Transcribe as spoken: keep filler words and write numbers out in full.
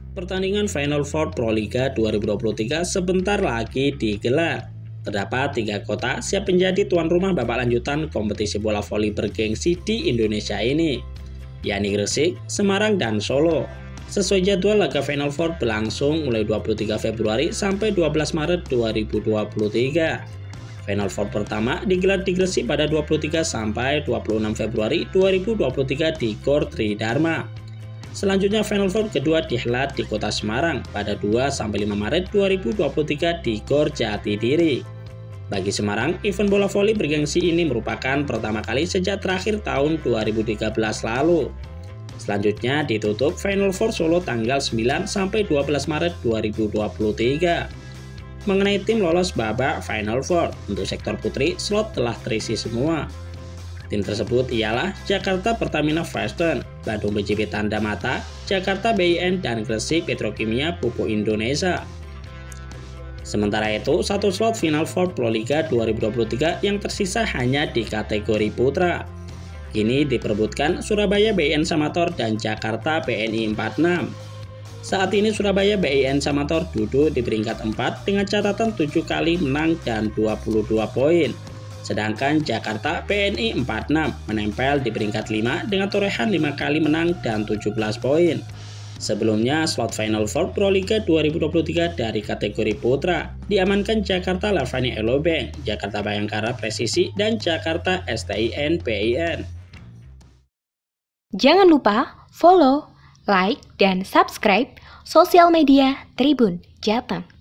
Pertandingan Final Four Proliga dua ribu dua puluh tiga sebentar lagi digelar. Terdapat tiga kota siap menjadi tuan rumah babak lanjutan kompetisi bola voli bergengsi di Indonesia ini, yakni Gresik, Semarang, dan Solo. Sesuai jadwal, laga Final Four berlangsung mulai dua puluh tiga Februari sampai dua belas Maret dua ribu dua puluh tiga. Final Four pertama digelar di Gresik pada dua puluh tiga sampai dua puluh enam Februari dua ribu dua puluh tiga di Gor Tridharma. Selanjutnya Final Four kedua dihelat di Kota Semarang pada dua sampai lima Maret dua ribu dua puluh tiga di Gor Jatidiri. Bagi Semarang, event bola voli bergengsi ini merupakan pertama kali sejak terakhir tahun dua ribu tiga belas lalu. Selanjutnya ditutup Final Four Solo tanggal sembilan sampai dua belas Maret dua ribu dua puluh tiga. Mengenai tim lolos babak Final Four, untuk sektor putri slot telah terisi semua. Tim tersebut ialah Jakarta Pertamina Fasten, Bandung B J B Tanda Mata, Jakarta B I N, dan Gresik Petrokimia Pupuk Indonesia. Sementara itu, satu slot Final Four Proliga dua ribu dua puluh tiga yang tersisa hanya di kategori putra. Kini diperebutkan Surabaya B I N Samator dan Jakarta B N I empat puluh enam. Saat ini Surabaya B I N Samator duduk di peringkat empat dengan catatan tujuh kali menang dan dua puluh dua poin. Sedangkan Jakarta B N I empat puluh enam menempel di peringkat lima dengan torehan lima kali menang dan tujuh belas poin. Sebelumnya, slot Final Four Proliga dua ribu dua puluh tiga dari kategori putra diamankan Jakarta Lavani Elobeng, Jakarta Bayangkara Presisi, dan Jakarta S T I N B I N. Jangan lupa follow, like, dan subscribe sosial media Tribun Jateng.